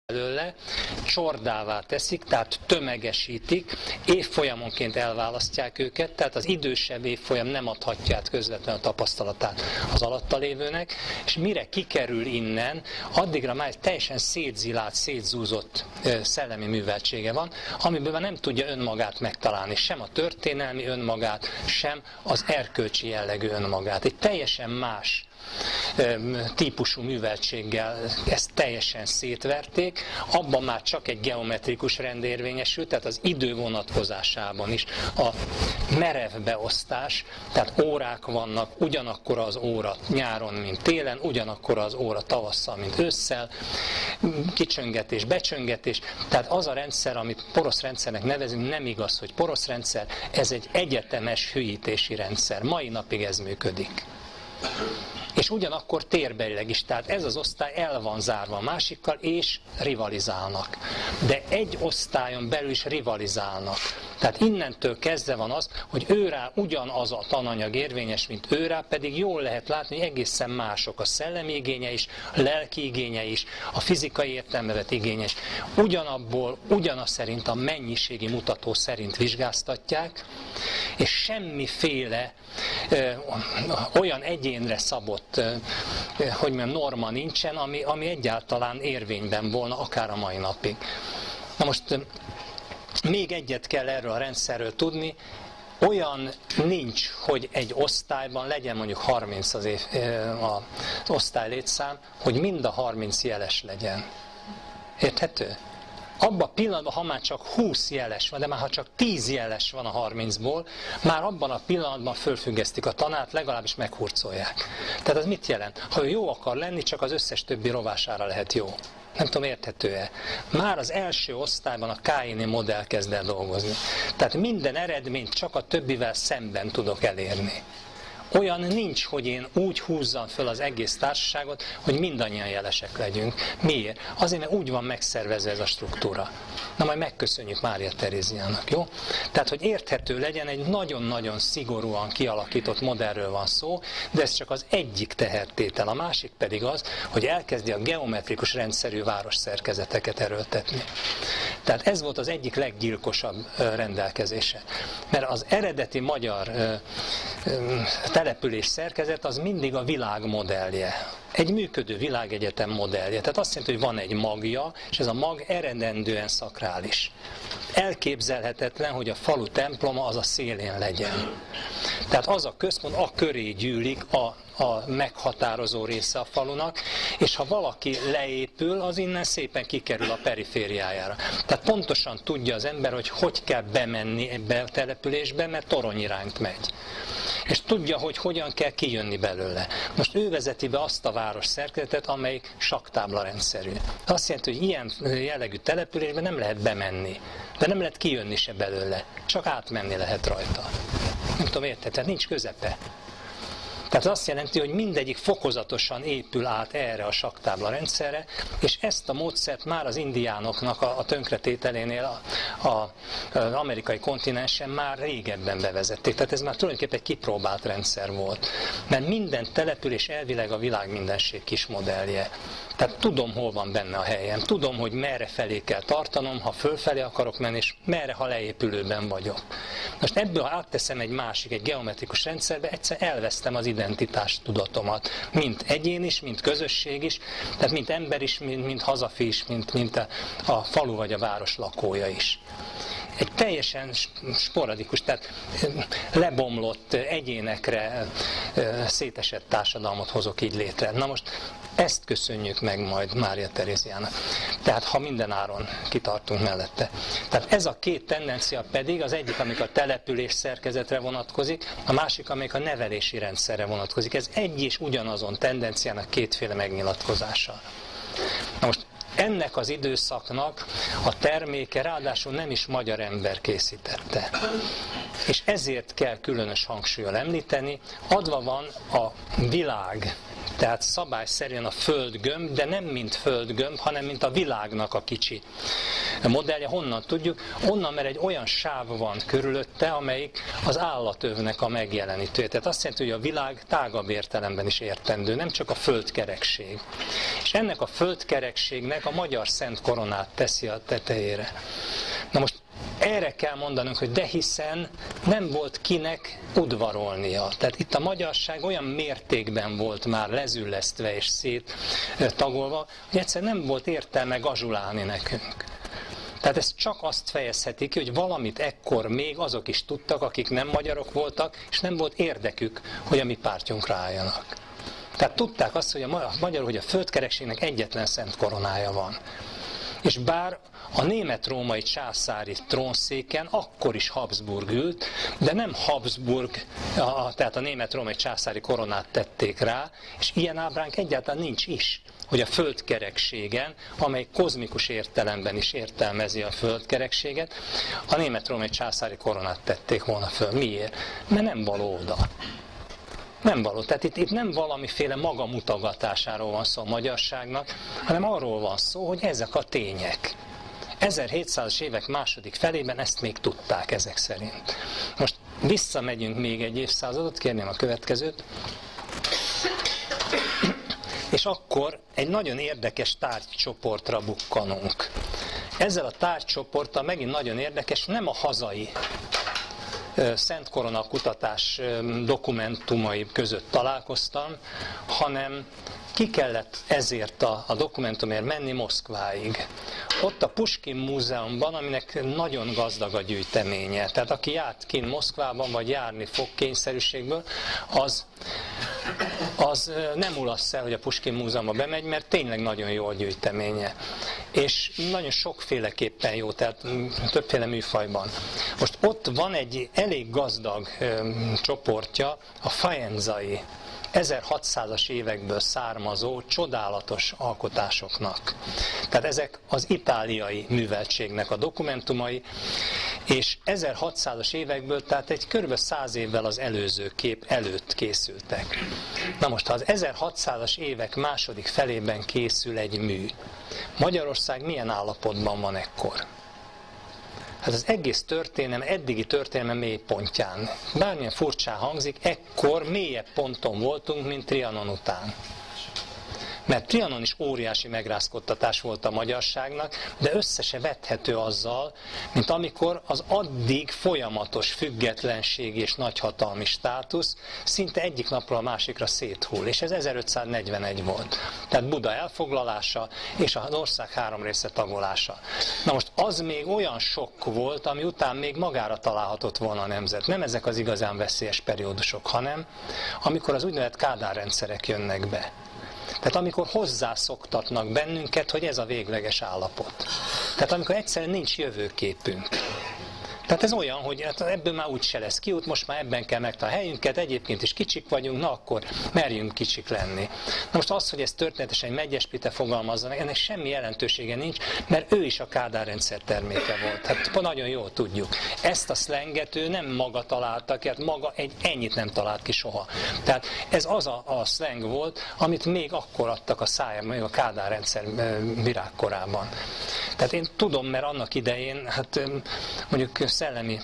belőle, csordává teszik, tehát tömegesítik, évfolyamonként elválasztják őket, tehát az idősebb évfolyam nem adhatja át közvetlenül a tapasztalatát az alatta lévőnek, és mire kikerül innen, addigra már egy teljesen szétzilált, szétzúzott szellemi műveltsége van, amiből már nem tudja önmagát megtalálni, sem a történelmi önmagát, sem az erkölcsi jellegű önmagát. Egy teljesen más típusú műveltséggel ezt teljesen szétverték, abban már csak egy geometrikus rend érvényesült, tehát az idő vonatkozásában is a merev beosztás, tehát órák vannak, ugyanakkor az óra nyáron, mint télen, ugyanakkor az óra tavasszal, mint ősszel, kicsöngetés, becsöngetés, tehát az a rendszer, amit porosz rendszernek nevezünk, nem igaz, hogy porosz rendszer, ez egy egyetemes hülyítési rendszer, mai napig ez működik. És ugyanakkor térbelileg is, tehát ez az osztály el van zárva a másikkal, és rivalizálnak. De egy osztályon belül is rivalizálnak. Tehát innentől kezdve van az, hogy őrá ugyanaz a tananyag érvényes, mint őrá, pedig jól lehet látni, hogy egészen mások a szellemi igénye is, a lelki igénye is, a fizikai értelembe vett igénye is. Ugyanabból, ugyanaz szerint, a mennyiségi mutató szerint vizsgáztatják, és semmiféle olyan egyénre szabott hogy mondjam, norma nincsen, ami egyáltalán érvényben volna, akár a mai napig. Na most még egyet kell erről a rendszerről tudni, olyan nincs, hogy egy osztályban legyen mondjuk 30 az osztály létszám, hogy mind a 30 jeles legyen. Érthető? Abban a pillanatban, ha már csak 20 jeles van, de már ha csak 10 jeles van a 30-ból, már abban a pillanatban fölfüggesztik a tanárt, legalábbis meghurcolják. Tehát ez mit jelent? Ha ő jó akar lenni, csak az összes többi rovására lehet jó. Nem tudom, érthető-e? Már az első osztályban a Káini modell kezd el dolgozni. Tehát minden eredményt csak a többivel szemben tudok elérni. Olyan nincs, hogy én úgy húzzam föl az egész társaságot, hogy mindannyian jelesek legyünk. Miért? Azért, mert úgy van megszervezve ez a struktúra. Na majd megköszönjük Mária Teréziának, jó? Tehát, hogy érthető legyen, egy nagyon-nagyon szigorúan kialakított modellről van szó, de ez csak az egyik tehertétel. A másik pedig az, hogy elkezdi a geometrikus rendszerű városszerkezeteket erőltetni. Tehát ez volt az egyik leggyilkosabb rendelkezése. Mert az eredeti magyar település szerkezet az mindig a világ modellje. Egy működő világegyetem modellje. Tehát azt jelenti, hogy van egy magja, és ez a mag eredendően szakrális. Elképzelhetetlen, hogy a falu temploma az a szélén legyen. Tehát az a központ, a köré gyűlik a meghatározó része a falunak, és ha valaki leépül, az innen szépen kikerül a perifériájára. Tehát pontosan tudja az ember, hogy kell bemenni ebbe a településbe, mert toronyirányt megy. És tudja, hogy hogyan kell kijönni belőle. Most ő vezeti be azt a város szerkezetet, amelyik sakktábla rendszerű. Azt jelenti, hogy ilyen jellegű településben nem lehet bemenni, de nem lehet kijönni se belőle, csak átmenni lehet rajta. Nem tudom, érted? Tehát nincs közepe. Tehát azt jelenti, hogy mindegyik fokozatosan épül át erre a sakktábla rendszerre, és ezt a módszert már az indiánoknak a tönkretételénél az amerikai kontinensen már régebben bevezették. Tehát ez már tulajdonképpen egy kipróbált rendszer volt. Mert minden település elvileg a világ mindenség kis modellje. Tehát tudom, hol van benne a helyem, tudom, hogy merre felé kell tartanom, ha fölfelé akarok menni, és merre, ha leépülőben vagyok. Most ebből, ha átteszem egy geometrikus rendszerbe, egyszer elvesztem az identitás tudatomat. Mint egyén is, mint közösség is, tehát mint ember is, mint hazafi is, mint a falu vagy a város lakója is. Egy teljesen sporadikus, tehát lebomlott egyénekre szétesett társadalmat hozok így létre. Na most ezt köszönjük meg majd Mária Teréziának. Tehát ha minden áron kitartunk mellette. Tehát ez a két tendencia pedig, az egyik, amik a település szerkezetre vonatkozik, a másik, amik a nevelési rendszerre vonatkozik. Ez egy és ugyanazon tendenciának kétféle megnyilatkozása. Na most ennek az időszaknak a terméke ráadásul nem is magyar ember készítette. És ezért kell különös hangsúllyal említeni, adva van a világ Tehát szabályszerűen a földgömb, de nem mint földgömb, hanem mint a világnak a kicsi modellje. Honnan tudjuk? Onnan, mert egy olyan sáv van körülötte, amelyik az állatövnek a megjelenítője. Tehát azt jelenti, hogy a világ tágabb értelemben is értendő, nem csak a földkerekség. És ennek a földkerekségnek a magyar szent koronát teszi a tetejére. Na most erre kell mondanunk, hogy de hiszen nem volt kinek udvarolnia. Tehát itt a magyarság olyan mértékben volt már lezüllesztve és széttagolva, hogy egyszerűen nem volt értelme gazsulálni nekünk. Tehát ez csak azt fejezheti ki, hogy valamit ekkor még azok is tudtak, akik nem magyarok voltak, és nem volt érdekük, hogy a mi pártjunkra álljanak. Tehát tudták azt, hogy hogy a földkerekségnek egyetlen szent koronája van. És bár a német-római császári trónszéken akkor is Habsburg ült, de nem Habsburg, tehát a német-római császári koronát tették rá, és ilyen ábránk egyáltalán nincs is, hogy a földkerekségen, amely kozmikus értelemben is értelmezi a földkerekséget, a német-római császári koronát tették volna föl. Miért? Mert nem való oda. Nem való. Tehát itt nem valamiféle magamutogatásáról van szó a magyarságnak, hanem arról van szó, hogy ezek a tények. 1700-as évek második felében ezt még tudták ezek szerint. Most visszamegyünk még egy évszázadot, kérném a következőt. És akkor egy nagyon érdekes tárgycsoportra bukkanunk. Ezzel a tárgycsoporttal megint nagyon érdekes, nem a hazai Szent Korona kutatás dokumentumai között találkoztam, hanem ki kellett ezért a dokumentumért menni Moszkváig. Ott a Puskin Múzeumban, aminek nagyon gazdag a gyűjteménye, tehát aki járt kint Moszkvában, vagy járni fog kényszerűségből, az nem ulassz el, hogy a Puskin Múzeumba bemegy, mert tényleg nagyon jó a gyűjteménye. És nagyon sokféleképpen jó, tehát többféle műfajban. Most ott van egy elég gazdag csoportja, a Faenzai 1600-as évekből származó csodálatos alkotásoknak. Tehát ezek az itáliai műveltségnek a dokumentumai, és 1600-as évekből, tehát egy kb. 100 évvel az előző kép előtt készültek. Na most, ha az 1600-as évek második felében készül egy mű, Magyarország milyen állapotban van ekkor? Hát az egész történelem, eddigi történelem mélypontján. Bármilyen furcsán hangzik, ekkor mélyebb ponton voltunk, mint Trianon után. Mert Trianon is óriási megrázkódtatás volt a magyarságnak, de össze se vethető azzal, mint amikor az addig folyamatos függetlenség és nagyhatalmi státusz szinte egyik napról a másikra széthull, és ez 1541 volt. Tehát Buda elfoglalása és az ország 3 része tagolása. Na most az még olyan sok volt, ami után még magára találhatott volna a nemzet. Nem ezek az igazán veszélyes periódusok, hanem amikor az úgynevezett Kádár rendszerek jönnek be. Tehát amikor hozzászoktatnak bennünket, hogy ez a végleges állapot. Tehát amikor egyszerűen nincs jövőképünk. Tehát ez olyan, hogy hát ebből már úgyse lesz kiút, most már ebben kell megtalálni a helyünket, egyébként is kicsik vagyunk, na akkor merjünk kicsik lenni. Na most az, hogy ez történetesen egy Megyes Pite fogalmazza meg, ennek semmi jelentősége nincs, mert ő is a Kádár rendszer terméke volt. Hát nagyon jól tudjuk. Ezt a szlenget ő nem maga találta ki, hát maga ennyit nem talált ki soha. Tehát ez az a szleng volt, amit még akkor adtak a szájába, még a Kádár rendszer virágkorában. Tehát én tudom, mert annak idején, hát mondjuk szellemi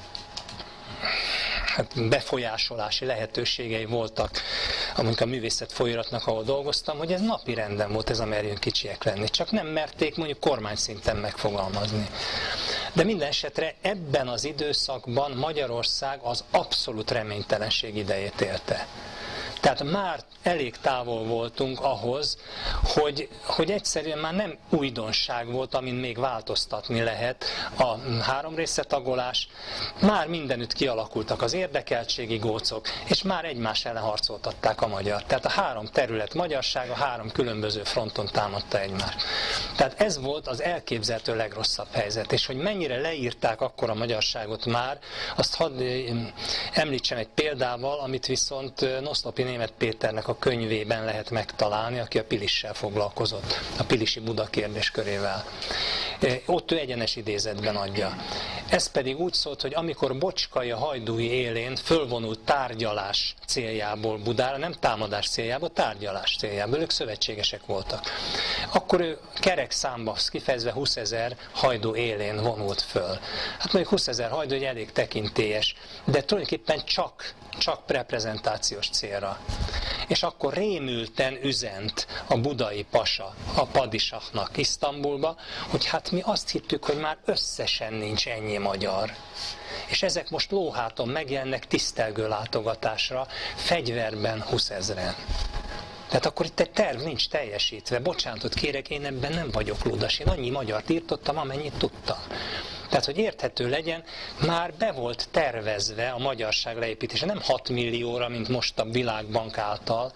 befolyásolási lehetőségei voltak, amikor a művészet folyóiratnak, ahol dolgoztam, hogy ez napi renden volt, ez a merjünk kicsiek lenni. Csak nem merték mondjuk kormányszinten megfogalmazni. De minden esetre ebben az időszakban Magyarország az abszolút reménytelenség idejét élte. Tehát már elég távol voltunk ahhoz, hogy egyszerűen már nem újdonság volt, amin még változtatni lehet a 3 része tagolás. Már mindenütt kialakultak az érdekeltségi gócok, és már egymás ellen harcoltatták a magyar. Tehát a 3 terület magyarsága 3 különböző fronton támadta egymást. Tehát ez volt az elképzelhető legrosszabb helyzet. És hogy mennyire leírták akkor a magyarságot már, azt hadd említsem egy példával, amit viszont Noszlopi Németh Péternek a könyvében lehet megtalálni, aki a Pilissel foglalkozott, a pilisi Buda kérdéskörével. Ott ő egyenes idézetben adja. Ez pedig úgy szólt, hogy amikor Bocskai a Hajdúi élén fölvonult tárgyalás céljából Budára, nem támadás céljából, tárgyalás céljából, ők szövetségesek voltak. Akkor ő kerek számba kifejezve 20 000 hajdú élén vonult föl. Hát mondjuk 20 000 hajdú egy elég tekintélyes, de tulajdonképpen csak reprezentációs célra. És akkor rémülten üzent a budai pasa a padisahnak Isztambulba, hogy hát mi azt hittük, hogy már összesen nincs ennyi magyar. És ezek most lóháton megjelennek tisztelgő látogatásra, fegyverben 20 000-en. Tehát akkor itt egy terv nincs teljesítve. Bocsánatot kérek, én ebben nem vagyok ludas. Én annyi magyart írtottam, amennyit tudtam. Tehát, hogy érthető legyen, már be volt tervezve a magyarság leépítése. Nem 6 millióra, mint most a Világbank által,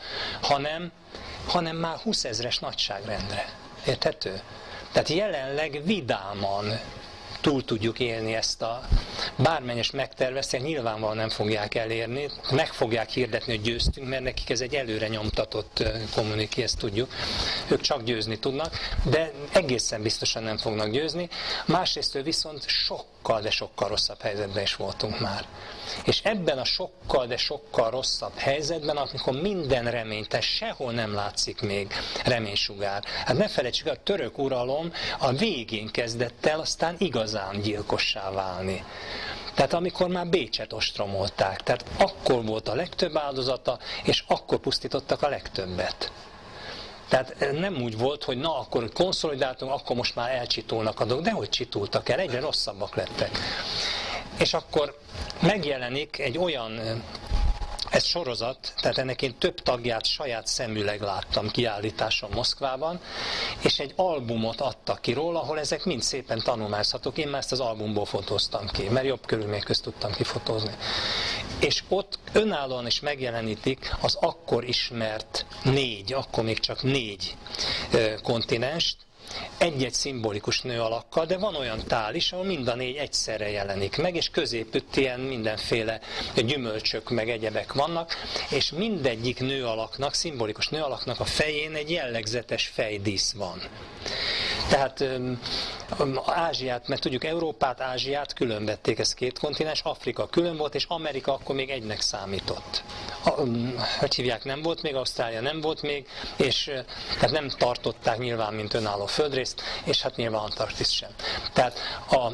hanem már 20 000-es nagyságrendre. Érthető? Tehát jelenleg vidáman túl tudjuk élni ezt a bármennyes megterveztek, nyilvánvalóan nem fogják elérni, meg fogják hirdetni, hogy győztünk, mert nekik ez egy előre nyomtatott kommuniké, ezt tudjuk. Ők csak győzni tudnak, de egészen biztosan nem fognak győzni. Másrésztől viszont sokkal, de sokkal rosszabb helyzetben is voltunk már. És ebben a sokkal, de sokkal rosszabb helyzetben, amikor minden reményt, sehol nem látszik még reménysugár. Hát ne felejtsük, a török uralom a végén kezdett el aztán igazán gyilkossá válni. Tehát amikor már Bécset ostromolták, tehát akkor volt a legtöbb áldozata, és akkor pusztítottak a legtöbbet. Tehát nem úgy volt, hogy na, akkor konszolidáltunk, akkor most már elcsitulnak a dolgok, de hogy csitultak el, egyre rosszabbak lettek. És akkor megjelenik egy olyan, ez sorozat, tehát ennek én több tagját saját szemüleg láttam kiállításon Moszkvában, és egy albumot adtak ki róla, ahol ezek mind szépen tanulmányozhatók. Én már ezt az albumból fotóztam ki, mert jobb körülmények közt tudtam kifotózni. És ott önállóan is megjelenítik az akkor ismert akkor még csak 4 kontinenst, egy-egy szimbolikus nő alakkal, de van olyan tál is, ahol mind a 4 egyszerre jelenik meg, és középütt ilyen mindenféle gyümölcsök meg egyebek vannak, és mindegyik nő alaknak, szimbolikus nő alaknak a fején egy jellegzetes fejdísz van. Tehát Ázsiát, mert tudjuk, Európát, Ázsiát különvették, ez 2 kontinens, Afrika külön volt, és Amerika akkor még egynek számított. Hogy hívják, nem volt még, Ausztrália nem volt még, és tehát nem tartották nyilván, mint önálló földrészt, és hát nyilván Antarktisz sem. Tehát a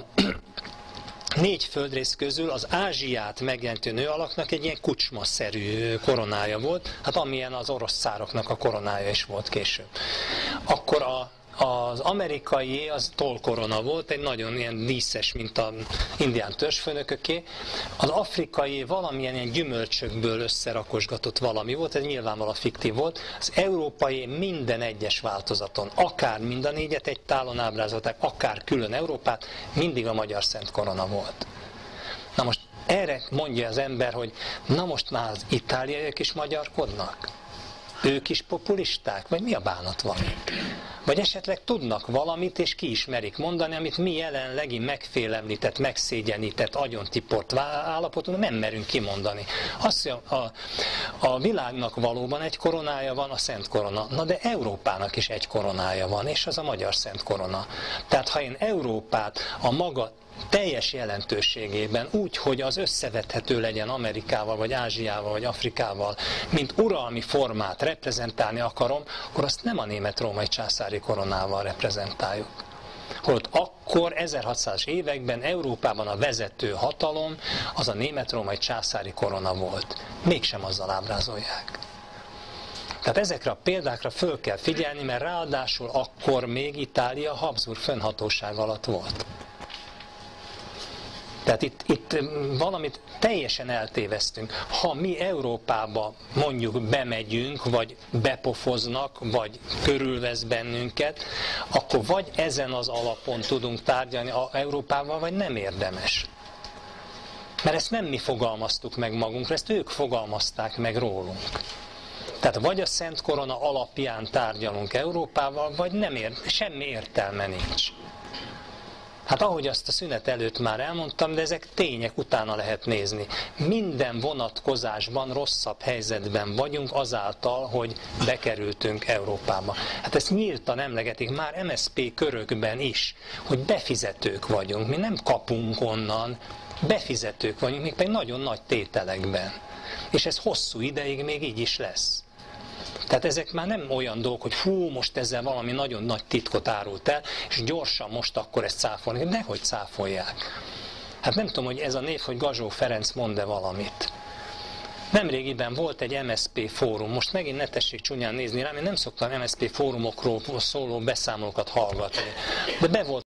4 földrész közül az Ázsiát megjelentő nő alaknak egy ilyen kucsmaszerű koronája volt, hát amilyen az orosz cároknak a koronája is volt később. Akkor az amerikai az tollkorona volt, egy nagyon ilyen díszes, mint az indián törzsfőnököké. Az afrikai valamilyen ilyen gyümölcsökből összerakosgatott valami volt, ez nyilvánvalóan fiktív volt. Az európai minden egyes változaton, akár mind a 4-et egy tálon ábrázolták, akár külön Európát, mindig a magyar szent korona volt. Na most erre mondja az ember, hogy na most már az itáliaiak is magyarkodnak? Ők is populisták? Vagy mi a bánat van itt? Vagy esetleg tudnak valamit, és ki is merik mondani, amit mi jelenlegi megfélemlített, megszégyenített, agyontiport állapotunk nem merünk kimondani. Azt, hogy a világnak valóban egy koronája van, a Szent Korona. Na de Európának is egy koronája van, és az a magyar Szent Korona. Tehát ha én Európát a maga teljes jelentőségében úgy, hogy az összevethető legyen Amerikával, vagy Ázsiával, vagy Afrikával, mint uralmi formát reprezentálni akarom, akkor azt nem a német-római császári koronával reprezentáljuk. Holott akkor 1600-as években Európában a vezető hatalom az a német-római császári korona volt. Mégsem azzal ábrázolják. Tehát ezekre a példákra föl kell figyelni, mert ráadásul akkor még Itália Habsburg fennhatóság alatt volt. Tehát itt valamit teljesen eltéveztünk. Ha mi Európába mondjuk bemegyünk, vagy bepofoznak, vagy körülvesz bennünket, akkor vagy ezen az alapon tudunk tárgyalni Európával, vagy nem érdemes. Mert ezt nem mi fogalmaztuk meg magunkra, ezt ők fogalmazták meg rólunk. Tehát vagy a Szent Korona alapján tárgyalunk Európával, vagy nem semmi értelme nincs. Hát ahogy azt a szünet előtt már elmondtam, de ezek tények, utána lehet nézni. Minden vonatkozásban rosszabb helyzetben vagyunk azáltal, hogy bekerültünk Európába. Hát ezt nyíltan emlegetik már MSZP körökben is, hogy befizetők vagyunk. Mi nem kapunk onnan, befizetők vagyunk, még pedig nagyon nagy tételekben. És ez hosszú ideig még így is lesz. Tehát ezek már nem olyan dolgok, hogy hú, most ezzel valami nagyon nagy titkot árult el, és gyorsan most akkor ezt cáfolni. Nehogy cáfolják. Hát nem tudom, hogy ez a név, hogy Gazsó Ferenc mond-e valamit. Nemrégiben volt egy MSZP fórum, most megint ne tessék csúnyán nézni rám, én nem szoktam MSZP fórumokról szóló beszámolókat hallgatni. De be volt